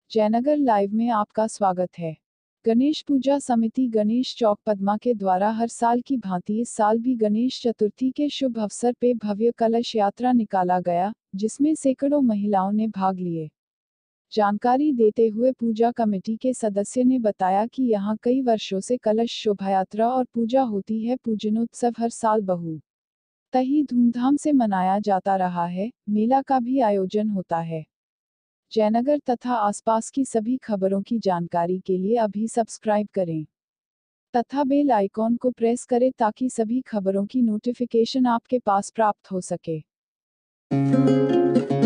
Jaynagar live में आपका स्वागत है। गणेश पूजा समिति गणेश चौक पद्मा के द्वारा हर साल की भांति इस साल भी गणेश चतुर्थी के शुभ अवसर पे भव्य कलश यात्रा निकाला गया, जिसमें सैकड़ों महिलाओं ने भाग लिए। जानकारी देते हुए पूजा कमेटी के सदस्य ने बताया कि यहां कई वर्षों से कलश शोभायात्रा और पूजा होती है। पूजनोत्सव हर साल बहुत ही धूमधाम से मनाया जाता रहा है। मेला का भी आयोजन होता है। जयनगर तथा आसपास की सभी खबरों की जानकारी के लिए अभी सब्सक्राइब करें तथा बेल आइकॉन को प्रेस करें ताकि सभी खबरों की नोटिफिकेशन आपके पास प्राप्त हो सके।